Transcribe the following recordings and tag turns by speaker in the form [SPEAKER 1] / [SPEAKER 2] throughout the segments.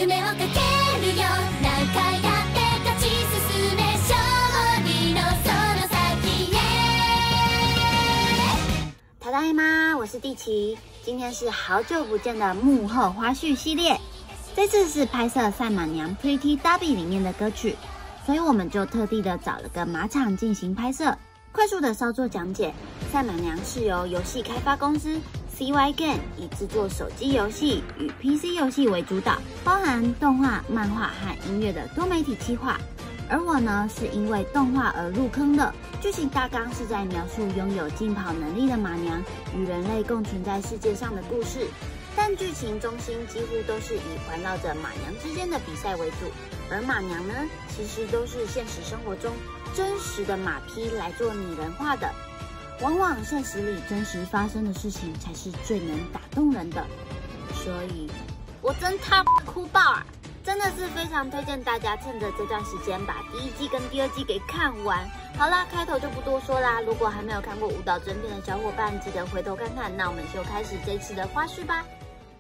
[SPEAKER 1] 夢をかけるよ何回だって勝ち進め勝利のその先へ。
[SPEAKER 2] ただいま，我是蒂奇，今天是好久不见的幕后花絮系列。这次是拍摄《赛马娘 Pretty Derby》里面的歌曲，所以我们就特地的找了个马场进行拍摄。快速的稍作讲解，《赛马娘》是由游戏开发公司 CY Game 以制作手机游戏与 PC 游戏为主导，包含动画、漫画和音乐的多媒体企划。而我呢，是因为动画而入坑的。剧情大纲是在描述拥有竞跑能力的马娘与人类共存在世界上的故事。但剧情中心几乎都是以环绕着马娘之间的比赛为主，而马娘呢，其实都是现实生活中真实的马匹来做拟人化的。往往现实里真实发生的事情才是最能打动人的，所以我真他哭爆啊！真的是非常推荐大家趁着这段时间把第一季跟第二季给看完。好啦，开头就不多说啦，如果还没有看过舞蹈真片的小伙伴，记得回头看看。那我们就开始这次的花絮吧。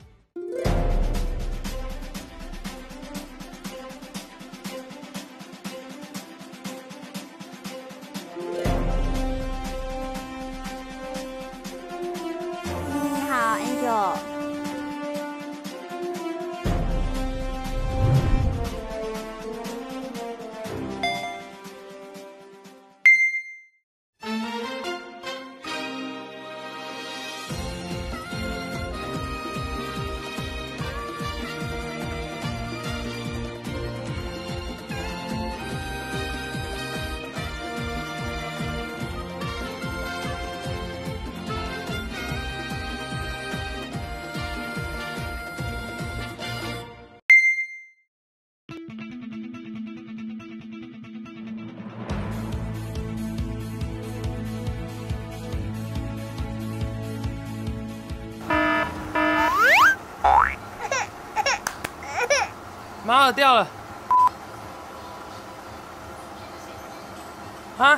[SPEAKER 2] 你好 ，Angel。
[SPEAKER 3] 马耳掉了！啊！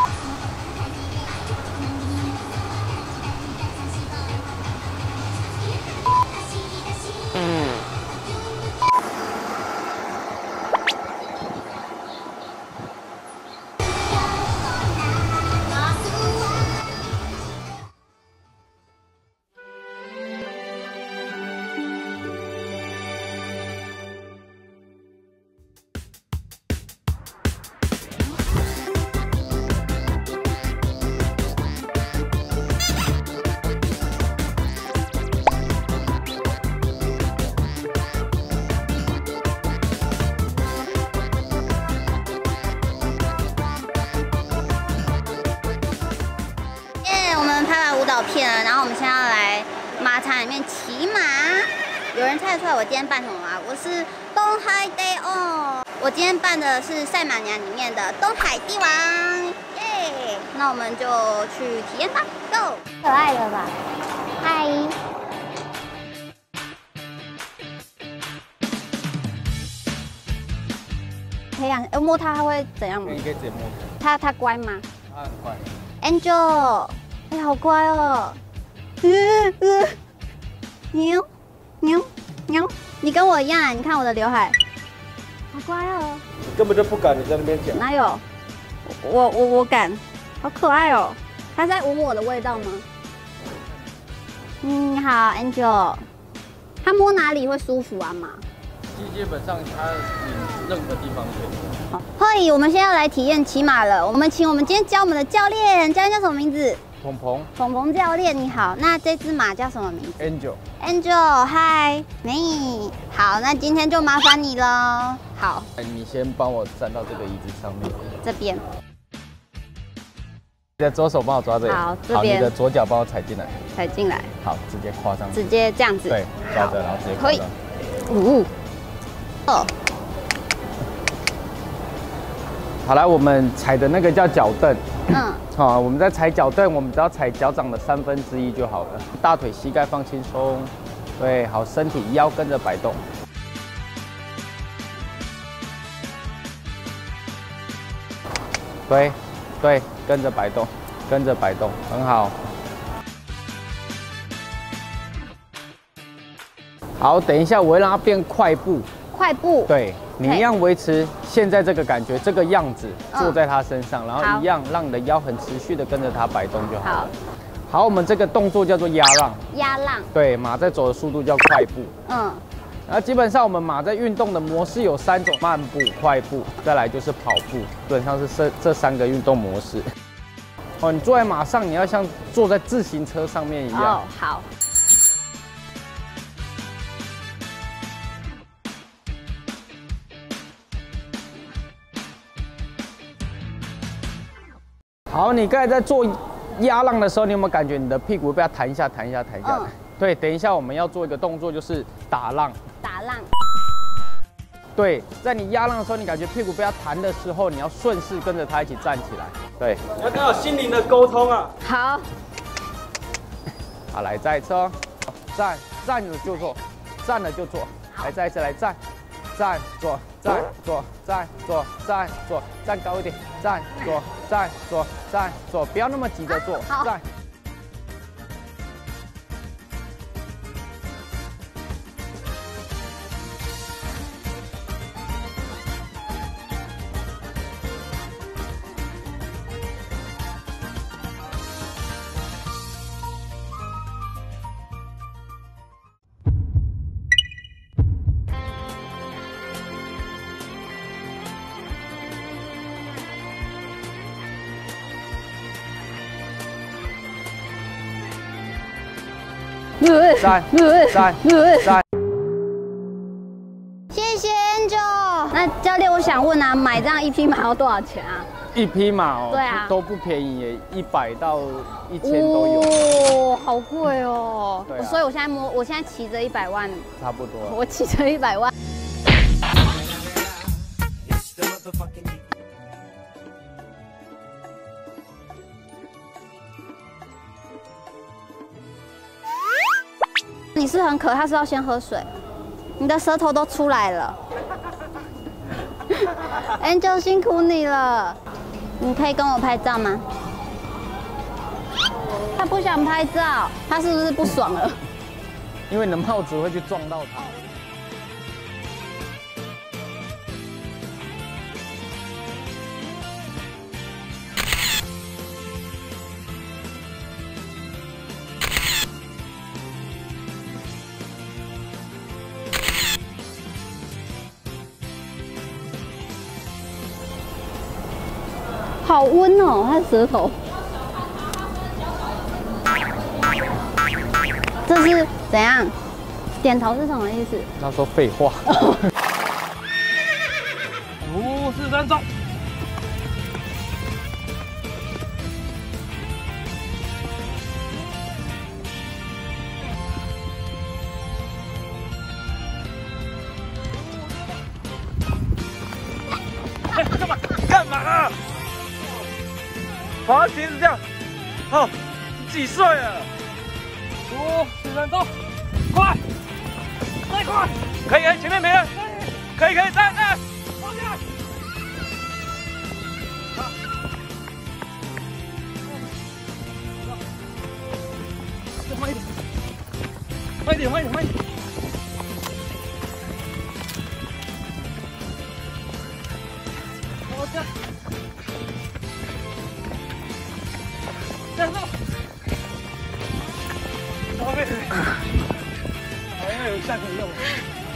[SPEAKER 2] 片了，然后我们现在要来马场里面骑马。有人猜得出来我今天扮什么吗？我是东海帝王。我今天扮的是《赛马娘》里面的东海帝王，耶！那我们就去体验吧 ，Go！ 可爱了吧？嗨！培养摸它会怎样吗？
[SPEAKER 3] 你可以直接摸它。
[SPEAKER 2] 它乖吗？
[SPEAKER 3] 它很乖。
[SPEAKER 2] Angel。哎，好乖哦！牛，你跟我一样，你看我的刘海，好乖哦！
[SPEAKER 3] 根本就不敢你在那边讲。
[SPEAKER 2] 哪有？我敢，好可爱哦！他在闻我的味道吗？你好 ，Angel。他摸哪里会舒服啊嘛？
[SPEAKER 3] 基本上它任何地方都可以。
[SPEAKER 2] 好，嘿，我们现在要来体验骑马了。我们请我们今天教我们的教练，教练叫什么名字？鹏鹏教练你好，那这只马叫什么名字 ？Angel， 嗨，你好，那今天就麻烦你了。好，
[SPEAKER 3] 你先帮我站到这个椅子上面，
[SPEAKER 2] 这边。
[SPEAKER 3] 你的左手帮我抓这里，
[SPEAKER 2] 好，这边。
[SPEAKER 3] 你的左脚帮我踩进来，
[SPEAKER 2] 踩进来。
[SPEAKER 3] 好，直接跨上去，
[SPEAKER 2] 直接这样子。
[SPEAKER 3] 对，抓着，然后直接跨上。
[SPEAKER 2] 哦。
[SPEAKER 3] 好来，我们踩的那个叫脚蹬。好，我们在踩脚蹬，我们只要踩脚掌的1/3就好了。大腿、膝盖放轻松，对，好，身体腰跟着摆动。对，跟着摆动，很好。好，等一下我会让它变快步，
[SPEAKER 2] 快步。
[SPEAKER 3] 对，你一样维持现在这个感觉，这个样子，坐在它身上，然后一样让你的腰很持续的跟着它摆动就好了。好，我们这个动作叫做压浪。
[SPEAKER 2] 压浪。对，
[SPEAKER 3] 马在走的速度叫快步。然后基本上我们马在运动的模式有3种：慢步、快步，再来就是跑步。基本上是这3个运动模式。哦，你坐在马上，你要像坐在自行车上面一样。
[SPEAKER 2] 哦，好。
[SPEAKER 3] 好，你刚才在做压浪的时候，你有没有感觉你的屁股被它弹一下、弹一下、弹一下？对，等一下我们要做一个动作，就是打浪。
[SPEAKER 2] 打浪。
[SPEAKER 3] 对，在你压浪的时候，你感觉屁股被它弹的时候，你要顺势跟着它一起站起来。对，
[SPEAKER 4] 你要跟有心灵的沟通啊。
[SPEAKER 2] 好。
[SPEAKER 3] 好，来再一次哦，站着就坐，站了就坐，来再一次来站，坐，站高一点，坐，不要那么急着坐，站。站。
[SPEAKER 2] 谢谢 Angel。那教练，我想问啊，买这样1匹马要多少钱啊
[SPEAKER 3] ？1匹马哦，
[SPEAKER 2] 对啊，
[SPEAKER 3] 都不便宜耶，100到1000都有。
[SPEAKER 2] 哦，好贵哦。
[SPEAKER 3] 对啊，
[SPEAKER 2] 所以我现在骑着100万，
[SPEAKER 3] 差不多。
[SPEAKER 2] 我骑着100万。你是很渴，他是要先喝水，你的舌头都出来了。Angel 辛苦你了，你可以跟我拍照吗？他不想拍照，他是不是不爽了？
[SPEAKER 3] 因为你的帽子会去撞到他。
[SPEAKER 2] 好温哦，他的舌头。这是怎样？点头是什么意思？
[SPEAKER 3] 他说废话。
[SPEAKER 4] 5、4、3，走。干嘛啊？滑鞋是这样。哦，几岁了？5、4、3，走，快，再快，可以，前面没人，可以，站，往下。慢一点。这样走。因为有下可以用。